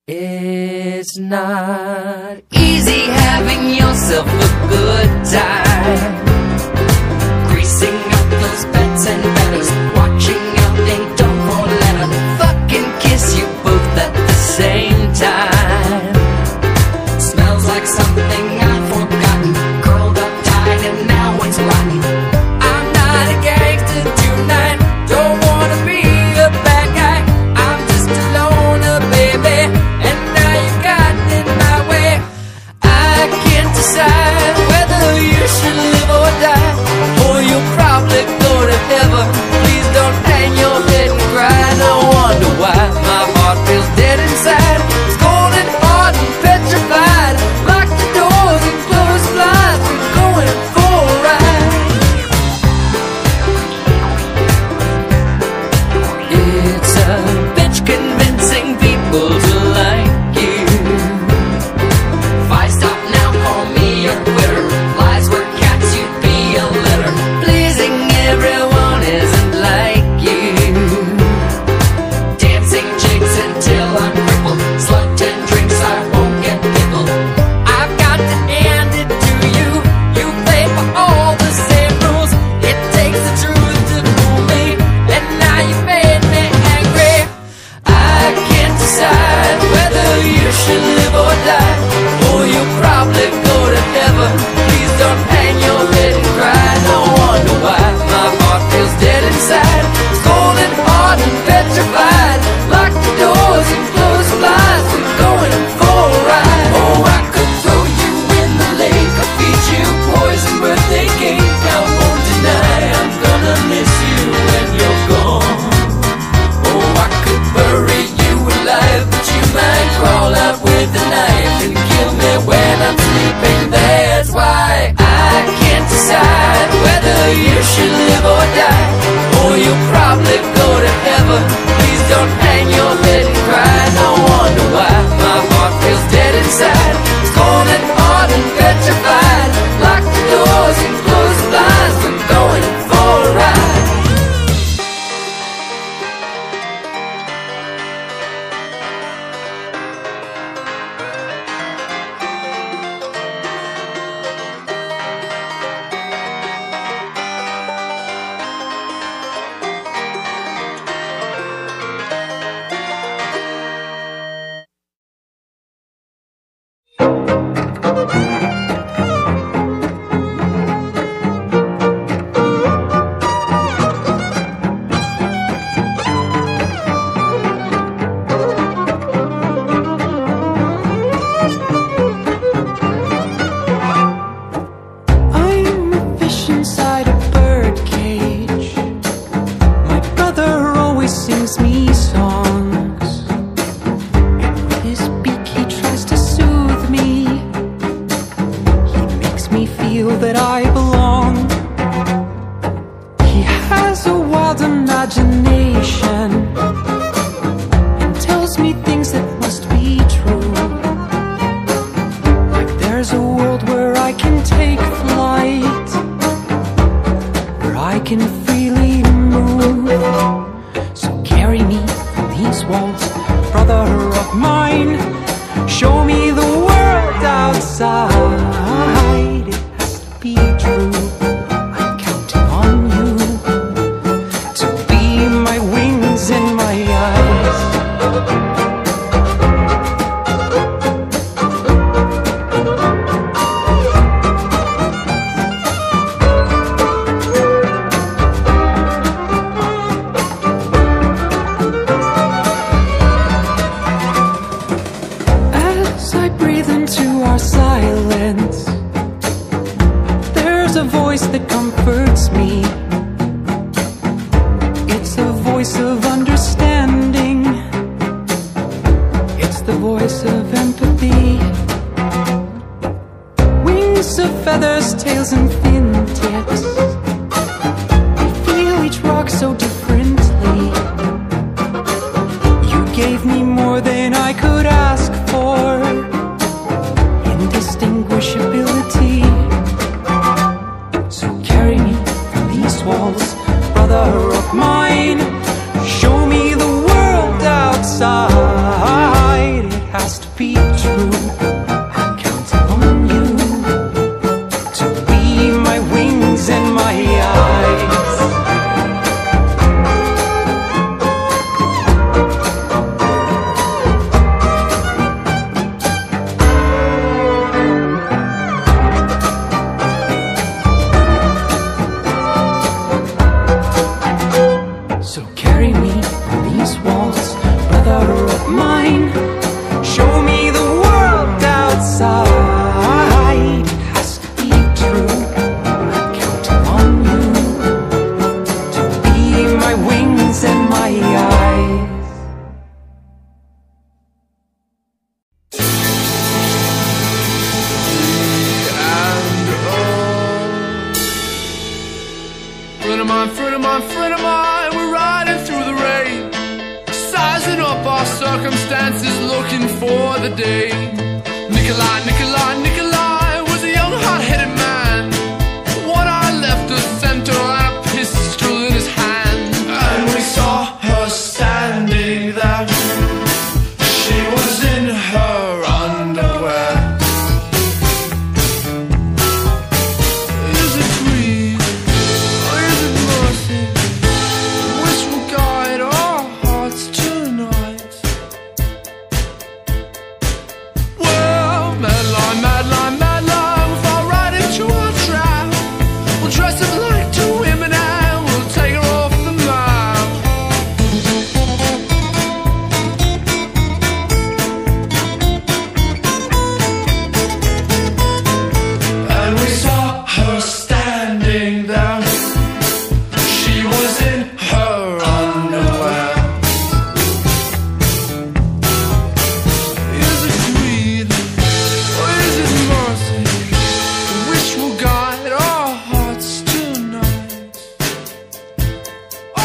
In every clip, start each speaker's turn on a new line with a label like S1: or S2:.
S1: It's not easy having yourself a good time, greasing up those beds and batters, watching out they don't won't let her fucking kiss you both at the same time. Smells like something I've forgotten, curled up tight and now it's rotten. I'm not a gangster tonight, don't wanna be a bad guy. I'm just a loner, baby, and now you got in my way. I can't decide whether you should live or die, or you'll probably go to heaven. Please don't hang your head and cry. No wonder why my heart feels dead inside. It's cold and hard and petrified. Lock the doors and close the blinds. We're going for a ride. It's a bitch convincing people to like you. If I stop now, call me a quitter. Lies were cats, you'd be a litter. Pleasing everyone isn't like you. Dancing jigs until I'm crippled. Slut and drinks, I won't get pickled. I've got to hand it to you. You play for all the same rules. It takes the truth to fool me, and now you made me angry. I can't decide whether you should live or die, or you'll probably go to heaven. Please don't hang your head and cry. No wonder why my heart feels dead inside. It's cold and hard and petrified. Lock the doors and close the blinds. We're going for a ride. Oh, I could throw you in the lake or feed you poison birthday cake. I won't deny I'm gonna miss you when you're gone. Oh, I could bury you alive, but you might crawl out with a knife and kill me when I'm sleeping. That's why I can't decide whether you should live or die, or you'll probably go to heaven. Please don't hang your head and cry. No wonder why my heart feels dead inside. It's cold and hard and petrified. Lock the doors and close the blinds. We're going for a ride.
S2: I'm a fish inside a bird cage. My brother always sings me songs, and with his beak he tries to soothe me. He makes me feel that I belong. He has a wild imagination and tells me things that must be true. Like there's a world where I can take flight, where I can freely move. So carry me from these walls, brother of mine. Show me the world outside. It has to be true. I'm counting on you to be my wings and my eyes. As I breathe into our silence, there's a voice that comforts me. It's a voice of understanding. It's the voice of empathy. Wings of feathers, tails and fingertips. We feel each rock so differently. You gave me more than I could ask for. Indistinguishability. So carry me from these walls, brother of mine. Show me the world outside. It has
S3: the day. Nikolai, Nikolai, Nikolai was a young hot-headed man. One eye left the center and a pistol in his hand. And we saw her standing there. She was in her underwear. Is it greed or is it mercy which will guide our hearts tonight? Well, mad line, mad line, mad line, we'll fall right into our trap. We'll dress up like two women and we'll take her off the map. And we saw her standing there. She was in her underwear. Is it greed or is it mercy which will guide our hearts tonight? Oh,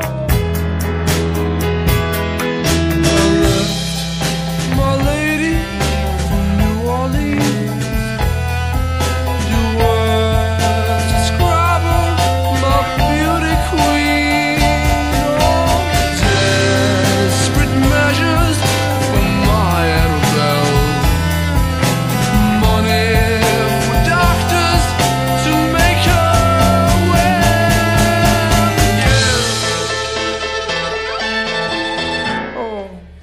S3: I left my lady from New Orleans. Do words describe her, my beauty queen? Oh, desperate measures for my Annabelle. Money for doctors to make her well. Yeah. Oh.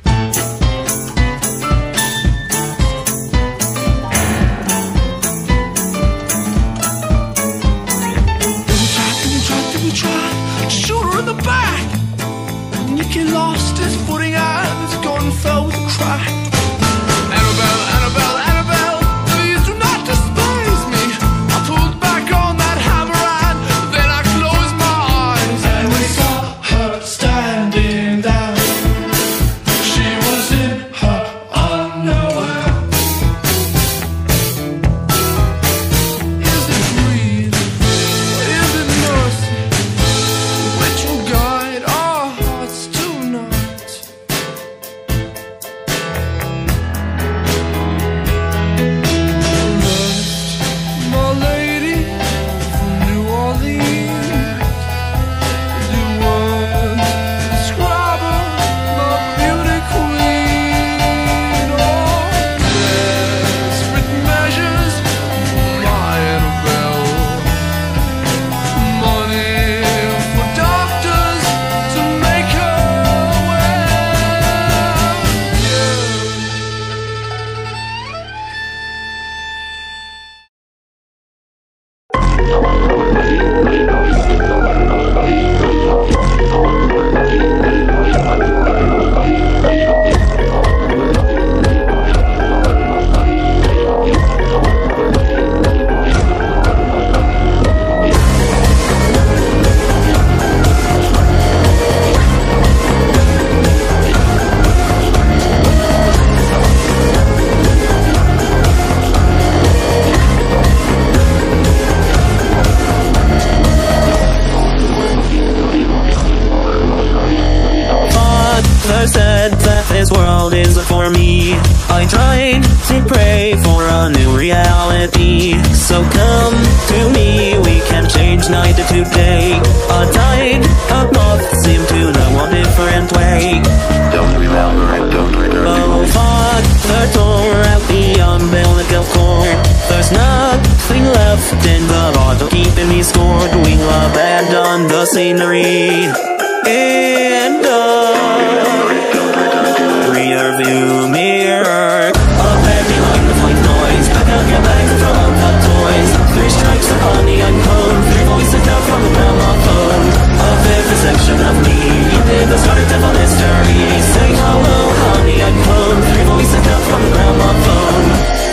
S3: Did we try to shoot her in the back? Nicky lost his footing and his gun fell with a crack. Annabelle, Annabelle, Annabelle, please do not despise me. I pulled back on that hammer and then I closed my eyes. And we saw her standing there. She was in her underwear. Is it greed or is it mercy which will guide our hearts tonight? Left my lady from New Orleans. Do words describe her, my beauty queen? Oh, desperate measures for my Annabelle. Money for doctors to make her well. Yeah.
S4: Father said that this world isn't for me. I tried to pray for a new reality. So come to me, we can change night to day. A tide of moth seem to know a different way.
S5: Don't remember it, don't remember it.
S4: Oh, Father tore out the umbilical cord. There's nothing left in the bottle keeping me scored. We'll abandon the scenery in the rearview mirror. Up and behind the white noise, back out your bag and throw out the toys. 3 strikes upon the uncode, 3 voices down from the gramophone. A vivisection of me in the start of history. Say hello, honey, uncode, 3 voices down from the gramophone.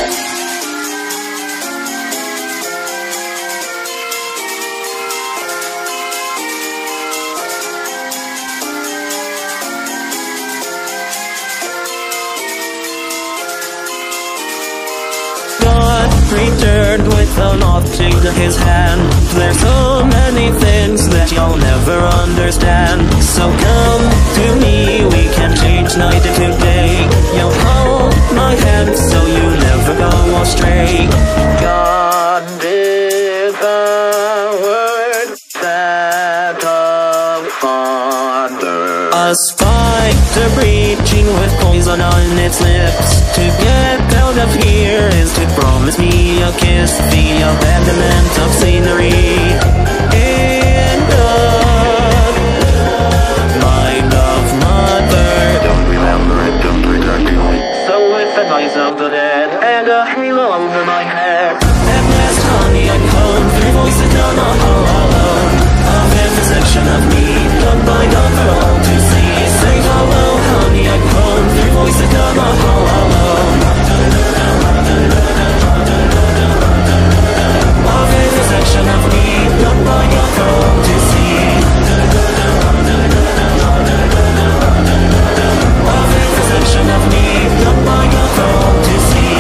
S4: Returned with an object in his hand. There's so many things that you'll never understand. So come to me, we can change night into day. You'll hold my my hand so you never go astray. God is the word that of Father. A spider breaching with poison on its lips. To get out of here is to promise me a kiss. The abandonment of scenery. In God, my love mother.
S5: Don't remember it, don't protect you.
S4: So with the noise of the dead and a halo over my head, at last, honey, I come. Three voices down the hall alone. Of every section of me, done by done for all to see. Say hello, honey, I come. Three voices down the hall alone. Of every section of me, done by done for all to see. Of every section of me, done by done for all to see.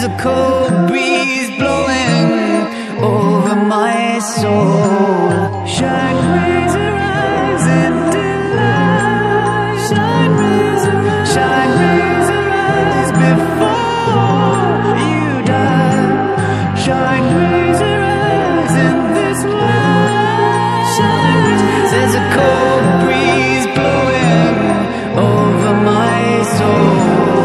S2: a cold breeze blowing over my soul. Shine, raise your eyes into light. Shine, raise your eyes. Shine, raise your eyes before you die. Shine, raise your eyes in this light. Shine, there's a cold breeze blowing over my soul.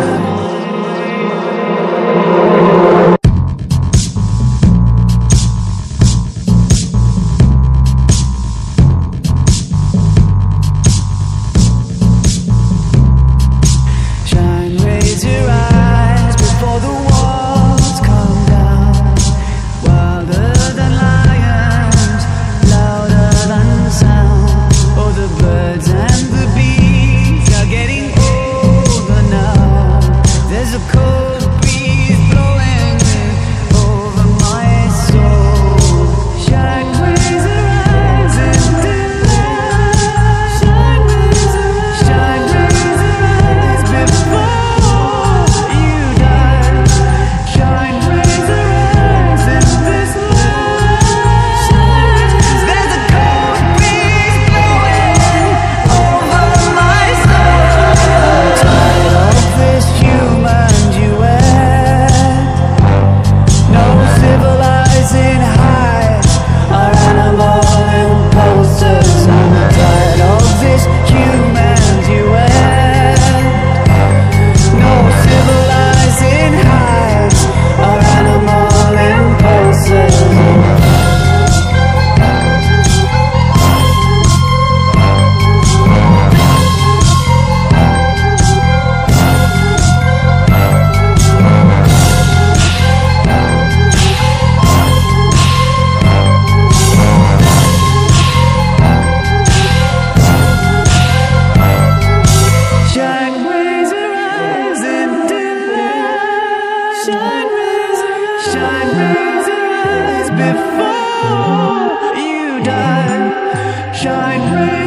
S2: Shine, raise your eyes before you die. Shine, raise